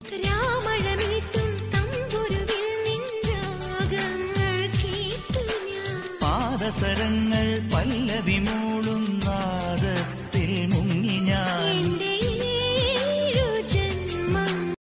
രാമഴമീട്ടും തമ്പുരുവിൽ നിൻരാഗങ്ങൾ കേട്ടു ഞാൻ. പാദസരങ്ങൾ പല്ലവി മൂടും